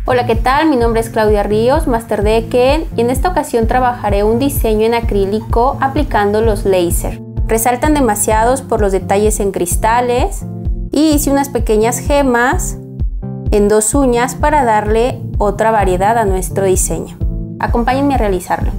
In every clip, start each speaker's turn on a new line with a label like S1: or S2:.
S1: Hola, ¿qué tal? Mi nombre es Claudia Ríos, Máster de Eken, y en esta ocasión trabajaré un diseño en acrílico aplicando los láser. Resaltan demasiados por los detalles en cristales y hice unas pequeñas gemas en 2 uñas para darle otra variedad a nuestro diseño. Acompáñenme a realizarlo.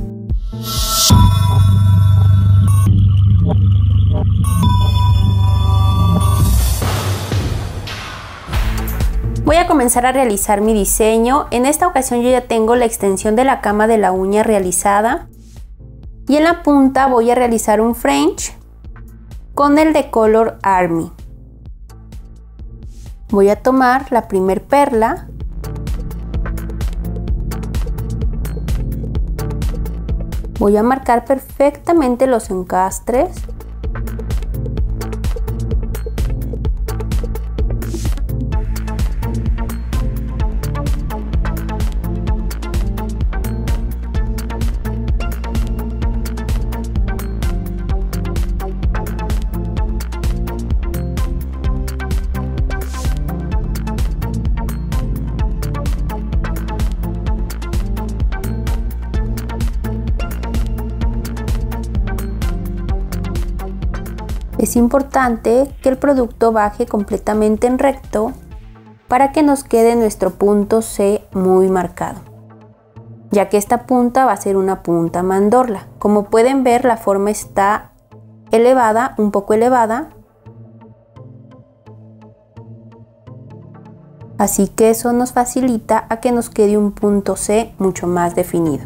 S1: Voy a comenzar a realizar mi diseño. En esta ocasión yo ya tengo la extensión de la cama de la uña realizada y en la punta voy a realizar un French con el de color Army. Voy a tomar la primer perla, voy a marcar perfectamente los encastres. Es importante que el producto baje completamente en recto para que nos quede nuestro punto C muy marcado, ya que esta punta va a ser una punta mandorla. Como pueden ver, la forma está elevada, un poco elevada, así que eso nos facilita a que nos quede un punto C mucho más definido.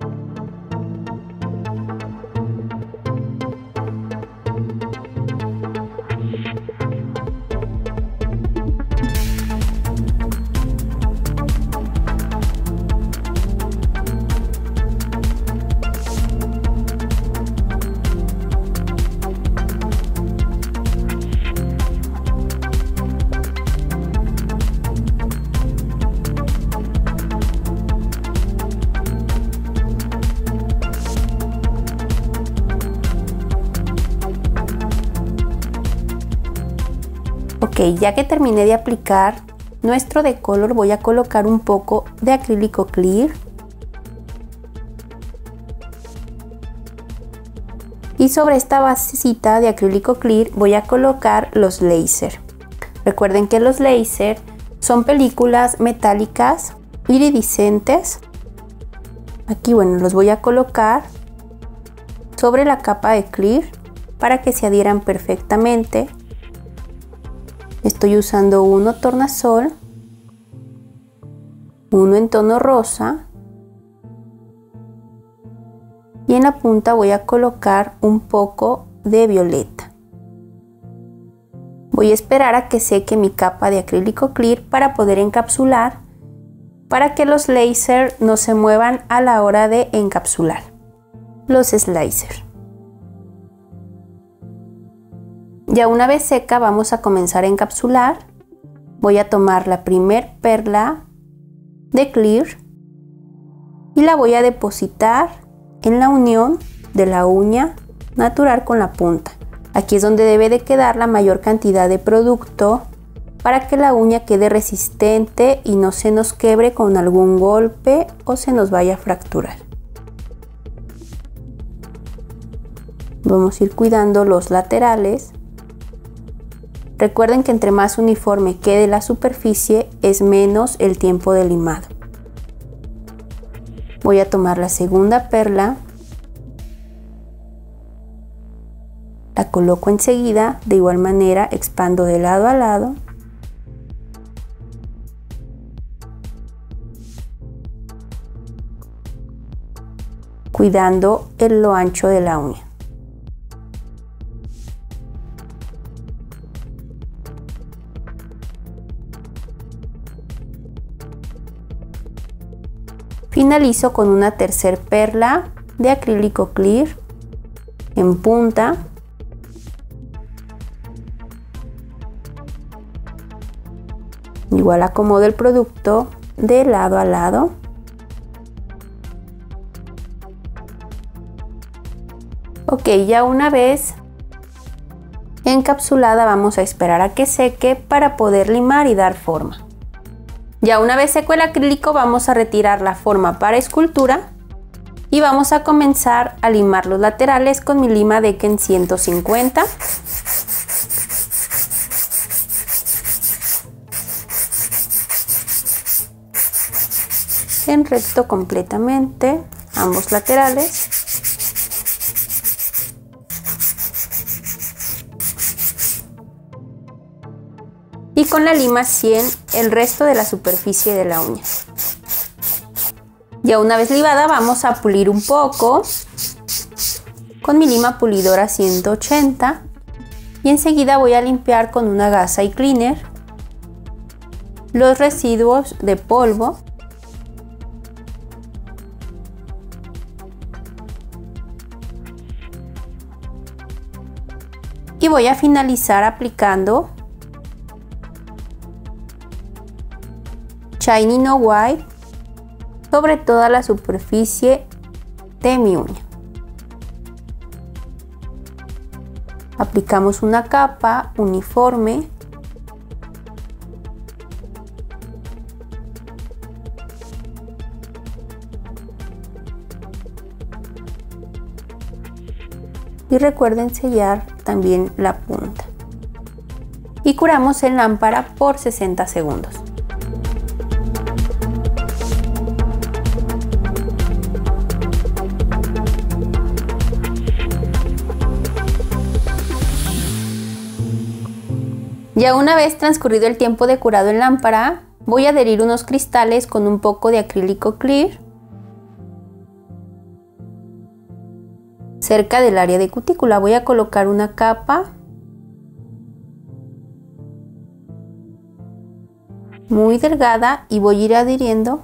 S1: Ok, ya que terminé de aplicar nuestro decolor, voy a colocar un poco de acrílico clear y sobre esta basecita de acrílico clear voy a colocar los láser. Recuerden que los láser son películas metálicas iridiscentes. Aquí, bueno, los voy a colocar sobre la capa de clear para que se adhieran perfectamente. Estoy usando uno tornasol, uno en tono rosa y en la punta voy a colocar un poco de violeta. Voy a esperar a que seque mi capa de acrílico clear para poder encapsular, para que los láser no se muevan a la hora de encapsular los slicers. Ya una vez seca vamos a comenzar a encapsular. Voy a tomar la primer perla de clear y la voy a depositar en la unión de la uña natural con la punta. Aquí es donde debe de quedar la mayor cantidad de producto para que la uña quede resistente y no se nos quiebre con algún golpe o se nos vaya a fracturar. Vamos a ir cuidando los laterales. Recuerden que entre más uniforme quede la superficie es menos el tiempo de limado. Voy a tomar la segunda perla, la coloco enseguida, de igual manera expando de lado a lado. Cuidando lo ancho de la uña. Finalizo con una tercer perla de acrílico clear en punta. Igual acomodo el producto de lado a lado. Ok, ya una vez encapsulada vamos a esperar a que seque para poder limar y dar forma. Ya una vez seco el acrílico, vamos a retirar la forma para escultura y vamos a comenzar a limar los laterales con mi lima Decken 150. En recto completamente ambos laterales. Y con la lima 100 el resto de la superficie de la uña. Ya una vez limada, vamos a pulir un poco con mi lima pulidora 180 y enseguida voy a limpiar con una gasa y cleaner los residuos de polvo . Y voy a finalizar aplicando Shiny No White sobre toda la superficie de mi uña. Aplicamos una capa uniforme . Y recuerden sellar también la punta. Y curamos en lámpara por 60 segundos. Ya una vez transcurrido el tiempo de curado en lámpara, voy a adherir unos cristales con un poco de acrílico clear cerca del área de cutícula. Voy a colocar una capa muy delgada y voy a ir adhiriendo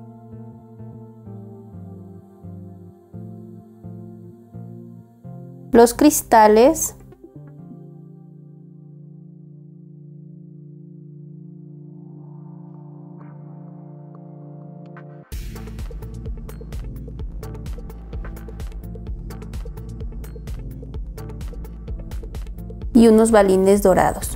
S1: los cristales y unos balines dorados.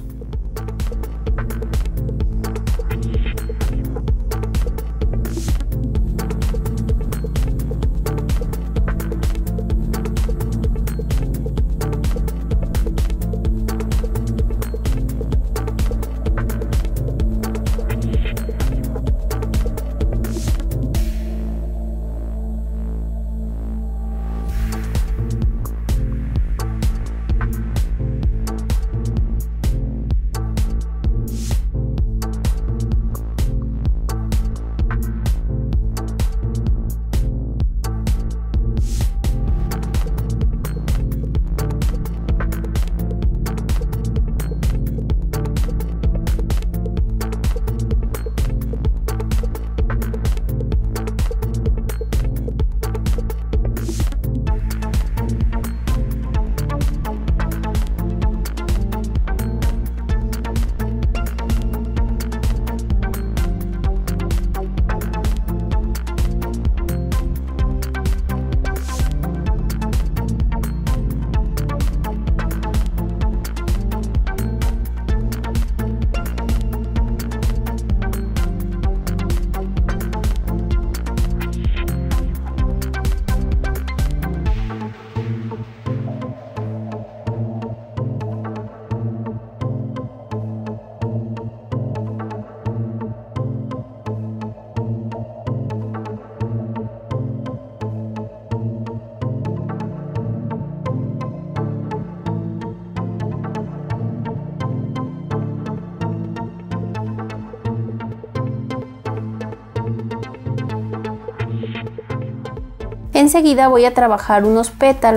S1: Enseguida voy a trabajar unos pétalos .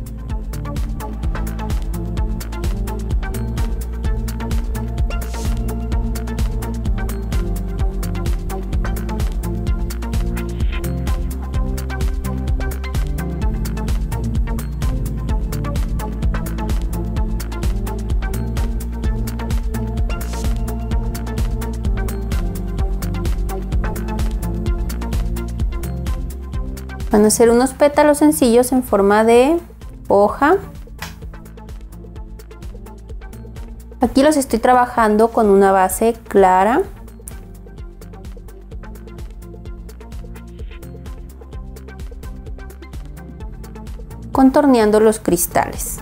S1: Van a ser unos pétalos sencillos en forma de hoja. Aquí los estoy trabajando con una base clara contorneando los cristales.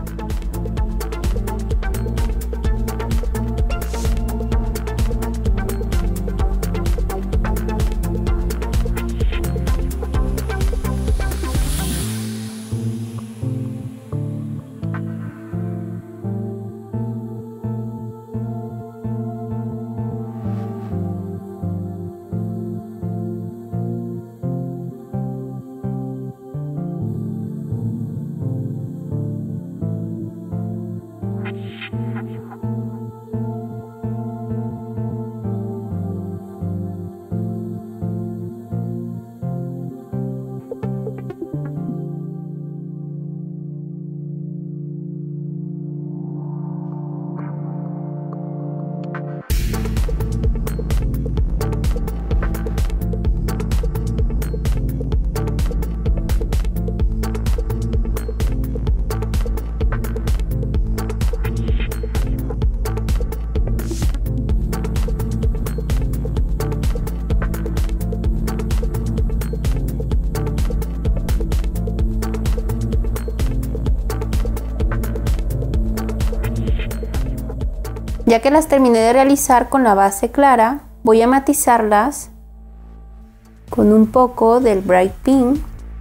S1: Ya que las terminé de realizar con la base clara, voy a matizarlas con un poco del Bright Pink.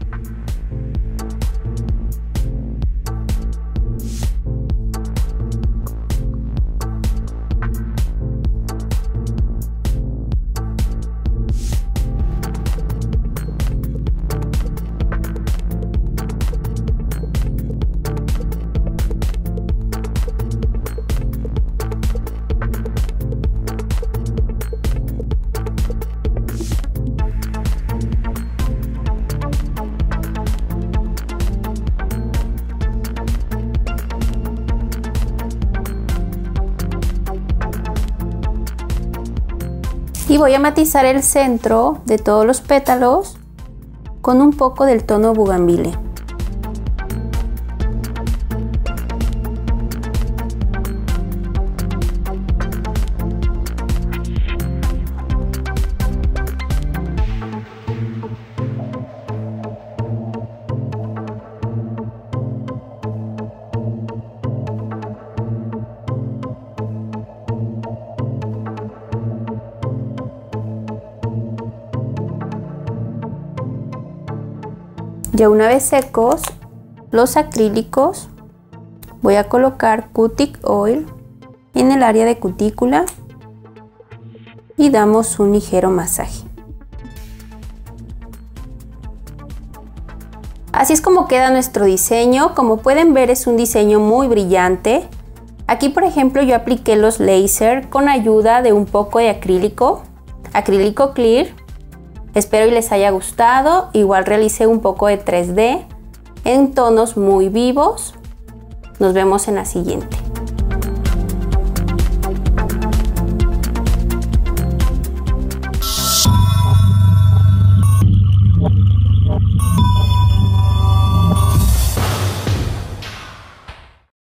S1: Y voy a matizar el centro de todos los pétalos con un poco del tono Bougainville. Ya una vez secos los acrílicos, voy a colocar Cuticle Oil en el área de cutícula y damos un ligero masaje. Así es como queda nuestro diseño. Como pueden ver, es un diseño muy brillante. Aquí, por ejemplo, yo apliqué los láser con ayuda de un poco de acrílico clear. Espero y les haya gustado. Igual realicé un poco de 3D en tonos muy vivos. Nos vemos en la siguiente.